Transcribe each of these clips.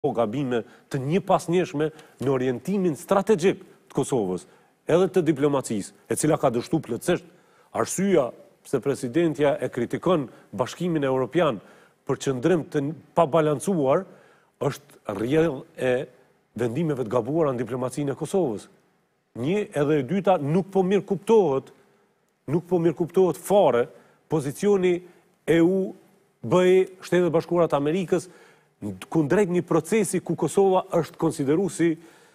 gabime të njëpasnjeshme në orientimin strategjik të Kosovës, edhe të diplomacisë, e cila ka dështu plotësisht. Arsyeja pse presidentja e kritikon Bashkimin Evropian për qëndrim të pabalancuar është rrjedhë e vendimeve të gabuara në diplomacinë e Kosovës. Një edhe e dyta nuk po mirë kuptohet fare pozicioni EU, BE, Shtetet Bashkuara të Amerikës kundrejt një procesi ku Kosova është konsideru si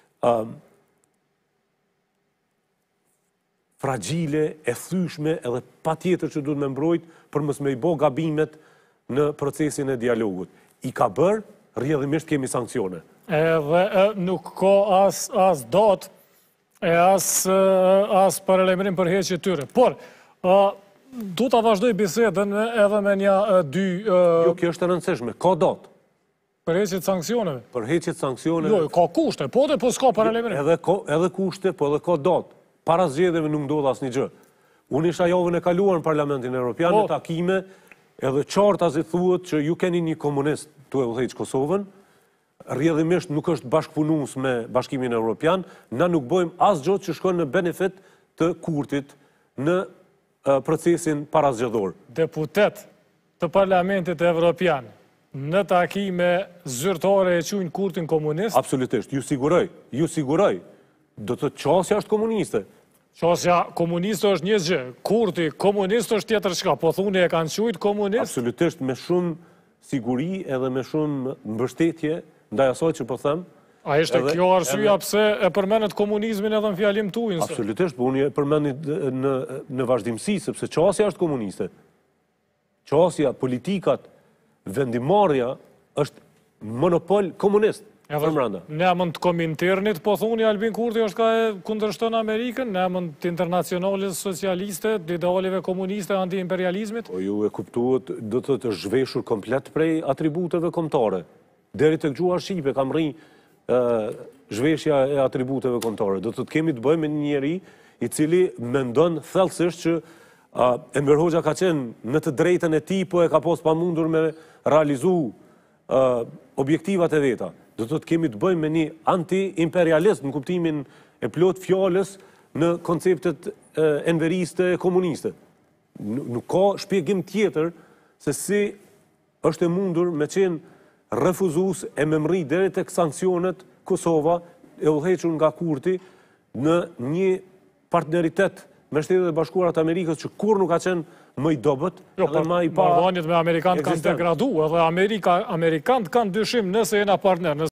fragjile, e thyshme edhe patjetër që duhet me mbrojt për mos me i bo gabimet në procesin e dialogut. I ka bërë, rrjedhimisht kemi sankcione. Edhe nuk ka as datë e as paralajmërim për heqje tyre. Por, du ta vazhdoj bisedën edhe me një dy... Jo, kjo është e rëndësishme, ka datë. Për heqjet sankcioneve? Për heqjet sankcioneve... Jo, ka kushte, po s'ka paralajmërim. Edhe kushte, po edhe ka datë. Para zgjedhjeve nuk ndodh asnjë gjë. Unë isha javën e kaluar në Parlamentin Evropian në takime, edhe qartë as i thuhet që ju keni një komunist tu e udhëheq Kosovën, rrjedhimisht nuk është bashkëpunues me Bashkimin Evropian, na nuk bëjmë asgjë që shkon në benefit të Kurtit në procesin parazgjedhor. Deputet të Parlamentit Evropian në takime zyrtare e quajnë Kurtin komunist? Absolutisht, ju siguroj. Do të qasja është komuniste. Qasja komuniste është një gjë, Kurti komunist është tjetër çka, po thuni e kanë quajtur komunist? Absolutisht, me shumë siguri edhe me shumë mbështetje ndaj asaj që po them. A ishte kjo arsyeja pse e përmendet komunizmin edhe në fjalim tuaj? Absolutisht, po unë e përmend në vazhdimsi, sepse qasja është komuniste. Qasja, politikat, vendimarrja është monopol komunist. Në emën të Kominternit, po thuni Albin Kurti është ka e kundërshton Amerikën, në emën të internacionalis socialiste, të idealeve komuniste, anti-imperializmit? Ju e kuptuat, do të zhveshur komplet prej atributeve kombëtare. Deri tek gjuha shqipe kam rri zhveshja e atributeve kombëtare. Do të kemi të bëjmë me një njeri i cili mendon thellësisht që Enver Hoxha ka qenë në të drejtën e tij, po e ka pas pamundur me realizu objektivat e veta. Do të kemi të bëjmë me një anti-imperialist në kuptimin e plot fjalës në konceptet enveriste e komuniste. Nuk ka shpjegim tjetër se si është e mundur me qenë refuzues e me mri deri tek sanksionet Kosova e udhëhequr nga Kurti në një partneritet me Shtetet e Bashkuara të Amerikës që kur nuk ka qenë më i dobët, edhe më i pa... Marrëdhëniet me amerikanët kanë degraduar, edhe amerikanët kanë dyshim nëse jena partner.